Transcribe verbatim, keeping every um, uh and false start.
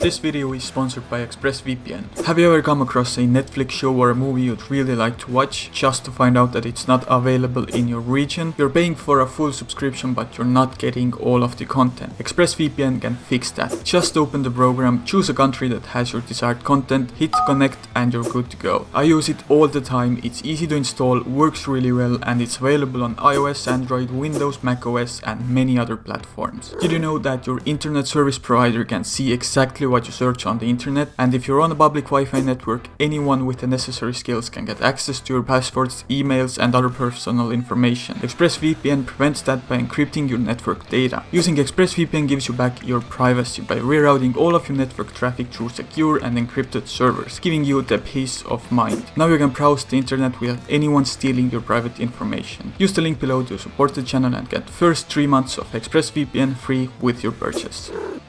This video is sponsored by ExpressVPN. Have you ever come across a Netflix show or a movie you'd really like to watch, just to find out that it's not available in your region? You're paying for a full subscription but you're not getting all of the content. ExpressVPN can fix that. Just open the program, choose a country that has your desired content, hit connect and you're good to go. I use it all the time, it's easy to install, works really well, and it's available on iOS, Android, Windows, macOS and many other platforms. Did you know that your internet service provider can see exactly what you search on the internet? And if you're on a public Wi-Fi network, anyone with the necessary skills can get access to your passwords, emails and other personal information. ExpressVPN prevents that by encrypting your network data. Using ExpressVPN gives you back your privacy by rerouting all of your network traffic through secure and encrypted servers, giving you the peace of mind. Now you can browse the internet without anyone stealing your private information. Use the link below to support the channel and get first three months of ExpressVPN free with your purchase.